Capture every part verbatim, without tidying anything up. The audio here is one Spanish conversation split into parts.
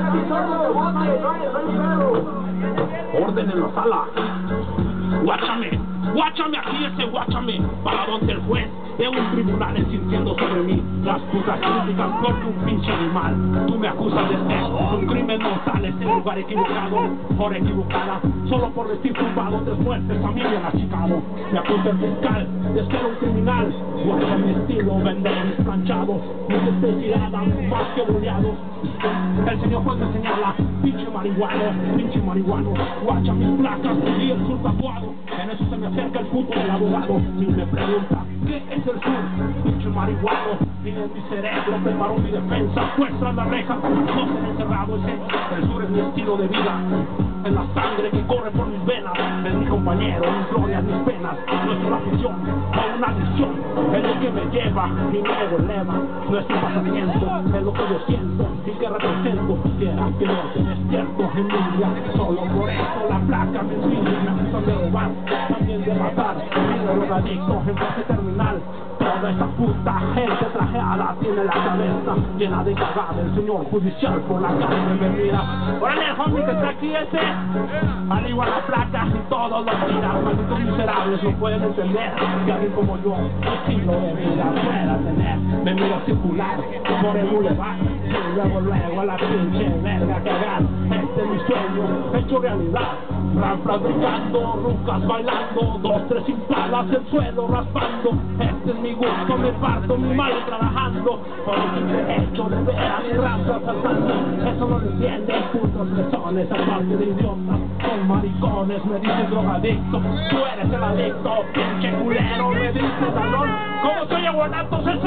Orden en la sala. Guáchame, guáchame aquí ese guáchame. Para donde el juez de un tribunal sintiendo sobre mí las putas críticas porque un pinche animal. Tú me acusas de ser un crimen mortal en el lugar equivocado, por equivocada, solo por vestir tumbado, tres muertes, familia achicado. Me acusa el fiscal de ser un criminal. Guacha mi estilo, vender mis planchados, mis especialidades más que boleados. El señor juez me señala, pinche marihuano, pinche marihuano. Guacha mis placas y el sur tatuado. En eso se me acerca el puto del abogado y me pregunta, ¿qué es el sur? Pinche marihuano. Y en mi cerebro preparó mi defensa, muestra la reja, no se han encerrado. Ese, el sur es mi estilo de vida, en la sangre que corre por mis venas. Es mi compañero, mis glorias, mis penas. No es una afición o una adicción, es lo que me lleva, mi ego eleva. No es un pasamiento, es lo que yo siento y que represento. Quiera que no te despierto en mi día, solo por eso la placa me envidia. Me acusan de robar, también de matar. Mi drogadicto en fase terminal. Toda esta puta gente trajeada tiene la cabeza llena de cagada. El señor judicial por la calle me mira. Órale, el homie que está aquí ese, al igual la placa y todos los tiras. Malditos miserables no pueden entender que alguien como yo, estilo de vida pueda tener. Me miro circular por el boulevard y luego luego a la pinche verga cagar. Este es mi sueño hecho realidad. Rap fabricando, rucas bailando, dos, tres impalas, el suelo raspando. Este es mi gusto, me parto mi madre trabajando por el simple hecho de ver a mi raza saltando. Eso no lo entienden, putos lesones, aparte de idiotas, son maricones. Me dicen drogadicto, tú eres el adicto, pinche culero. Me dicen ladrón, ¿cómo soy aguanatos ese?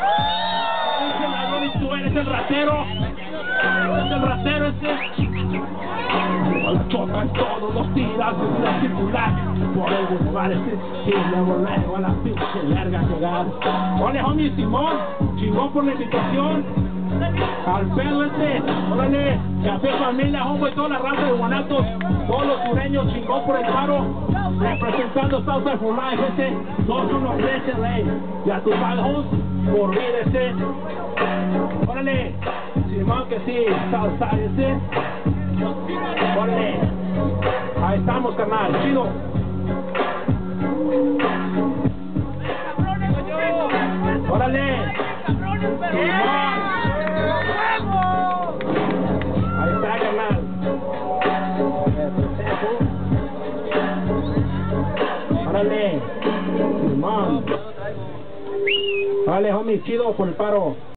Me dicen ladrón y tú eres el ratero. ¿Eres el ratero ese? La chocan todos los tiras de la circular por el boulevard este y luego luego a la pinche verga llegar. Órale, homie Simón, chingón por la invitación. Al pedo este, órale, café familia, hombre, y toda la raza de Guanatos, todos los sureños, chingón por el paro, representando Southside for Life este, dos uno trece, rey, y a tus bajos, por vida este, órale, Simón que sí, Southside este, órale, ahí estamos, carnal, chido. Órale, Simón. Ahí está, carnal. Órale, Simón. Órale, homie, chido por el paro.